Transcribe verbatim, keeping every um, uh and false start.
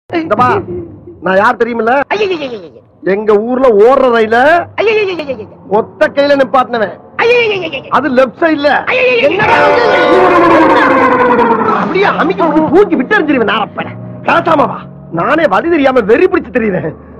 நான் யார் தெரியுமில்ல? எங்க ஊர்ல ஓடுற ரயில ஒத்த கையில நிப்பாட்டினவன். அது லெப்ட் சைடுல அப்படியே அமைக்க தூக்கி விட்டு எறிஞ்சிருவேன். நானே வழி தெரியாம வெறி பிடிச்சு தெரியுறேன்.